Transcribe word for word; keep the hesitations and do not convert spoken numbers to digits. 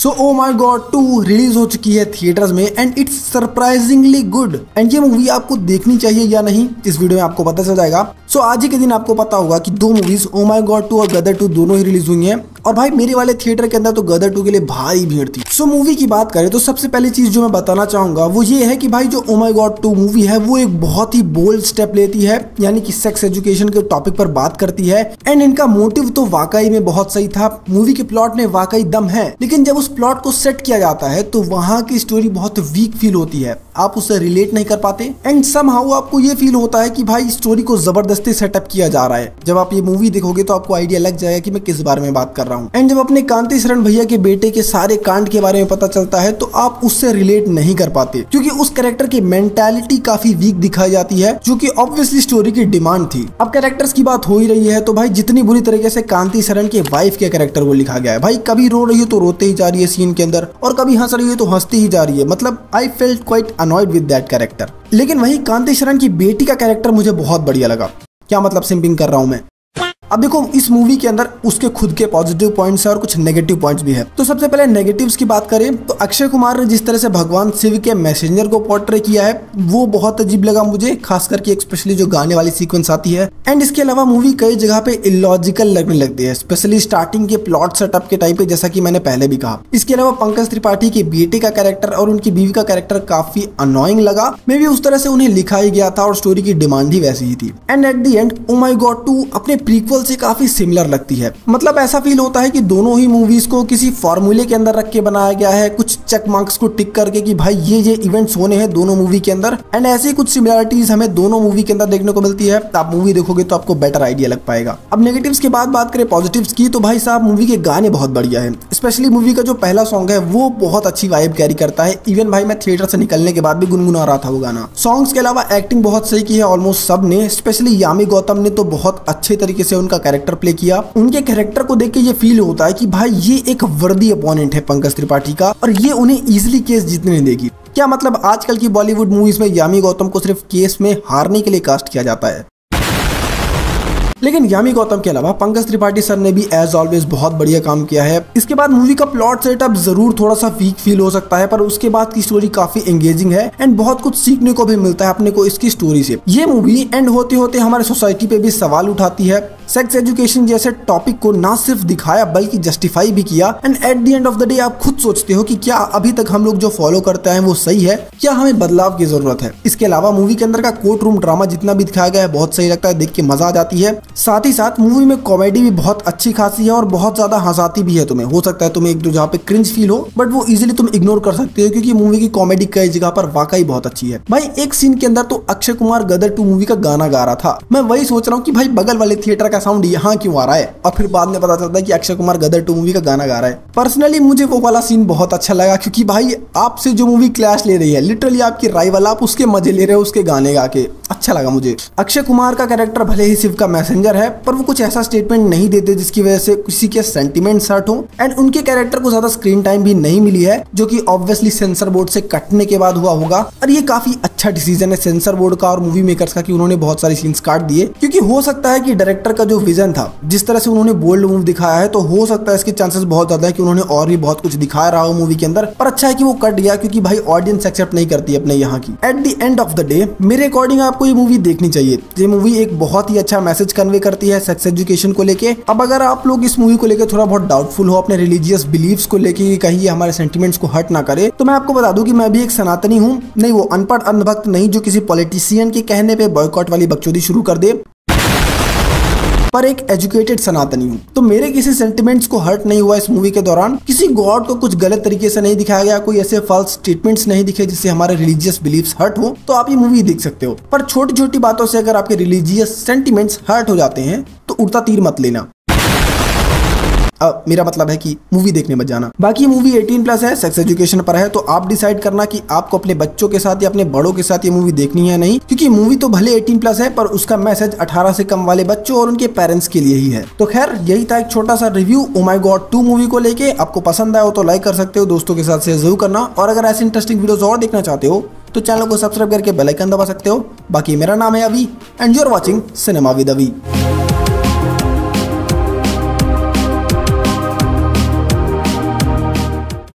So oh my God two release हो चुकी है थिएटर्स में and it's surprisingly good. And ये मूवी आपको देखनी चाहिए या नहीं इस वीडियो में आपको पता चल जाएगा। सो so, आज ही के दिन आपको पता होगा कि दो movies oh my God two और गदर टू दोनों ही रिलीज हुई हैं और भाई मेरे वाले थिएटर के अंदर तो गदर टू के लिए भारी भीड़ थी। सो so, मूवी की बात करें तो सबसे पहली चीज जो मैं बताना चाहूंगा वो ये है कि भाई जो oh my God two movie है वो एक बहुत ही बोल्ड स्टेप लेती है, यानी कि सेक्स एजुकेशन के टॉपिक पर बात करती है। एंड इनका मोटिव तो वाकई में बहुत सही था, मूवी के प्लॉट में वाकई दम है, लेकिन जब उस प्लॉट को सेट किया जाता है तो वहां की स्टोरी बहुत वीक फील होती है, आप उससे रिलेट नहीं कर पाते एंड समहाउ आपको ये फील होता है कि भाई स्टोरी को जबरदस्ती सेटअप किया जा रहा है। जब आप ये मूवी देखोगे तो आपको आइडिया लग जाएगा कि मैं किस बारे में बात कर रहा हूँ। एंड जब अपने कांति शरण भैया के बेटे के सारे कांड के बारे में पता चलता है तो आप उससे रिलेट नहीं कर पाते, क्योंकि उस कैरेक्टर की मेंटालिटी काफी वीक दिखाई जाती है जो कि ऑब्वियसली स्टोरी की डिमांड थी। अब कैरेक्टर्स की बात हो ही रही है तो भाई जितनी बुरी तरीके से कांति शरण के वाइफ के कैरेक्टर को लिखा गया है, भाई कभी रो रही हो तो रोते ही जा रही है सीन के अंदर और कभी हंस रही हो तो हंसती ही जा रही है। मतलब I felt quite annoyed with that character. लेकिन वही कांति शरण की बेटी का कैरेक्टर मुझे बहुत बढ़िया लगा। क्या मतलब सिंपिंग कर रहा हूं मैं। अब देखो इस मूवी के अंदर उसके खुद के पॉजिटिव पॉइंट्स है और कुछ नेगेटिव पॉइंट्स भी है। तो सबसे पहले नेगेटिव्स की बात करें तो अक्षय कुमार ने जिस तरह से भगवान शिव के मैसेंजर को पोर्ट्रे किया है वो बहुत अजीब लगा मुझे, खास करके स्पेशली जो गाने वाली सीक्वेंस आती है। एंड इसके अलावा मूवी कई जगह पे इलॉजिकल लगने लगती है, स्पेशली स्टार्टिंग के प्लॉट सेटअप के टाइम पे, जैसा कि मैंने पहले भी कहा। इसके अलावा पंकज त्रिपाठी के बेटे का कैरेक्टर और उनकी बीवी का कैरेक्टर काफी अनोइंग लगा। मे बी उस तरह से उन्हें लिखा ही गया था और स्टोरी की डिमांड ही वैसी ही थी। And at the end oh my God two अपने प्रीक्वल से काफी सिमिलर लगती है। मतलब ऐसा फील होता है कि दोनों ही मूवीज को किसी फॉर्मूले के अंदर रख के बनाया गया है, कुछ चेक मार्क्स को टिक करके कि भाई ये ये इवेंट्स होने हैं दोनों मूवी के अंदर। एंड ऐसी कुछ सिमिलरिटीज हमें दोनों मूवी के अंदर देखने को मिलती है। आप मूवी देखोगे तो आपको बेटर आइडिया लग पाएगा। अब नेगेटिव्स के बाद बात करें पॉजिटिव्स की तो भाई साहब मूवी के गाने बहुत बढ़िया है, स्पेशली मूवी का जो पहला सॉन्ग है वो बहुत अच्छी वाइब कैरी करता है। इवन भाई मैं थिएटर से निकलने के बाद भी गुनगुना रहा था वो गाना। सॉन्ग्स के अलावा एक्टिंग बहुत सही की है ऑलमोस्ट सब ने, स्पेशली यामी गौतम ने तो बहुत अच्छे तरीके से उनका कैरेक्टर प्ले किया। उनके कैरेक्टर को देख के ये फील होता है कि भाई ये एक वर्दी अपोनेंट है पंकज त्रिपाठी का और ये उन्हें इजीली केस जीतने देगी। क्या मतलब आजकल की बॉलीवुड मूवीज में यामी गौतम को सिर्फ केस में हारने के लिए कास्ट किया जाता है। लेकिन यामी गौतम के अलावा पंकज त्रिपाठी सर ने भी एज ऑलवेज बहुत बढ़िया काम किया है। इसके बाद मूवी का प्लॉट सेटअप जरूर थोड़ा सा वीक फील हो सकता है, पर उसके बाद की स्टोरी काफी एंगेजिंग है एंड बहुत कुछ सीखने को भी मिलता है अपने को इसकी स्टोरी से। ये मूवी एंड होते होते हमारे सोसाइटी पे भी सवाल उठाती है। सेक्स एजुकेशन जैसे टॉपिक को ना सिर्फ दिखाया बल्कि जस्टिफाई भी किया। And at the end of the day आप खुद सोचते हो कि क्या अभी तक हम लोग जो फॉलो करते हैं वो सही है, क्या हमें बदलाव की जरूरत है। इसके अलावा मूवी के अंदर का कोर्ट रूम ड्रामा जितना भी दिखाया गया है बहुत सही लगता है, देख के मजा आ जाती है। साथ ही साथ मूवी में कॉमेडी भी बहुत अच्छी खासी है और बहुत ज्यादा हंसाती भी है। तुम्हें हो सकता है तुम्हें एक दो जहाँ पे क्रिंज फील हो, बट वो इजीली तुम इग्नोर कर सकते हो क्योंकि मूवी की कॉमेडी कई जगह पर वाकई बहुत अच्छी है। भाई एक सीन के अंदर तो अक्षय कुमार गदर टू मूवी का गाना गा रहा था। मैं वही सोच रहा हूँ कि भाई बगल वाले थिएटर का साउंड यहाँ क्यों आ रहा है, और फिर बाद में पता चलता है कि अक्षय कुमार गदर टू मूवी का गाना गा रहा है। पर्सनली मुझे वो वाला सीन बहुत अच्छा लगा क्योंकि भाई आपसे जो मूवी क्लैश ले रही है, लिटरली आपकी राइवल, आप उसके मजे ले रहे हो उसके गाने गा के, अच्छा लगा मुझे। अक्षय कुमार का कैरेक्टर भले ही शिव का मैसेंजर है पर वो कुछ ऐसा स्टेटमेंट नहीं देते जिसकी वजह से किसी के सेंटिमेंट्स हर्ट हो। एंड उनके कैरेक्टर को ज्यादा स्क्रीन टाइम भी नहीं मिली है जो कि ऑब्वियसली सेंसर बोर्ड से कटने के बाद हुआ होगा। और ये काफी अच्छा डिसीजन है सेंसर बोर्ड का और मूवी मेकर्स का कि उन्होंने बहुत सारी सीन्स काट दिए, क्योंकि हो सकता है कि डायरेक्टर का जो विजन था, जिस तरह से उन्होंने बोल्ड मूव दिखाया है, तो हो सकता है इसके चांसेस बहुत ज्यादा है कि उन्होंने और भी बहुत कुछ दिखाया रहा हो मूवी के अंदर। पर अच्छा है कि वो कट गया क्योंकि भाई ऑडियंस एक्सेप्ट नहीं करती अपने यहाँ की। At the end of the day मेरे अकॉर्डिंग आपको ये मूवी देखनी चाहिए। ये मूवी एक बहुत ही अच्छा मैसेज कन्वे करती है सेक्स एजुकेशन को लेके। अब अगर आप लोग इस मूवी को लेके थोड़ा बहुत डाउटफुल हो अपने रिलीजियस बिलीव्स को लेके, कहीं ये हमारे सेंटिमेंट्स को हर्ट ना करे, तो मैं आपको बता दूं कि मैं भी एक सनातनी हूँ। नहीं वो अनपढ़ अंधभक्त नहीं जो किसी पॉलिटिशियन के कहने पे बॉयकॉट वाली बकचोदी शुरू कर दे, पर एक एजुकेटेड सनातनी हूँ। तो मेरे किसी सेंटिमेंट्स को हर्ट नहीं हुआ इस मूवी के दौरान। किसी गॉड को कुछ गलत तरीके से नहीं दिखाया गया, कोई ऐसे फॉल्स स्टेटमेंट्स नहीं दिखे जिससे हमारे रिलीजियस बिलीव्स हर्ट हो। तो आप ये मूवी देख सकते हो, पर छोटी छोटी बातों से अगर आपके रिलीजियस सेंटिमेंट्स हर्ट हो जाते हैं तो उड़ता तीर मत लेना। अब मेरा मतलब है कि मूवी देखने मत जाना। बाकी मूवी अठारह प्लस है, सेक्स एजुकेशन पर है, तो आप डिसाइड करना कि आपको अपने बच्चों के साथ या अपने बड़ों के साथ ये मूवी देखनी है नहीं, क्योंकि मूवी तो भले अठारह प्लस है पर उसका मैसेज अठारह से कम वाले बच्चों और उनके पेरेंट्स के लिए ही है। तो खैर यही था एक छोटा सा review oh my God two movie को लेके। आपको पसंद आया हो तो लाइक कर सकते हो, दोस्तों के साथ शेयर जरूर करना, और अगर ऐसे इंटरेस्टिंग वीडियोस और देखना चाहते हो तो चैनल को सब्सक्राइब करके बेल आइकन दबा सकते हो। बाकी मेरा नाम है Abhi and you are watching cinema with अभी।